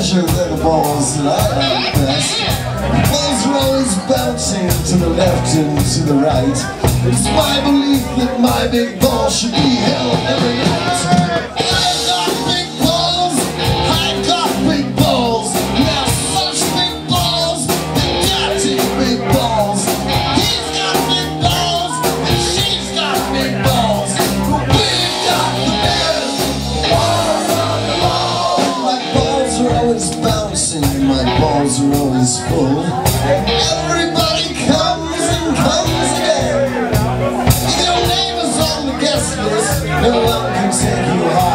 measure the balls that I like best. Balls are always bouncing to the left and to the right. It's my belief that my big ball should be held every night. I've got big balls, I've got big balls. Now such big balls, they got to big balls. He's got big balls, and she's got big balls. But we've got the best balls on the ball. My balls are always bouncing, my balls are always full. Everybody comes and comes again. If your name is on the guest list, no one can take you high.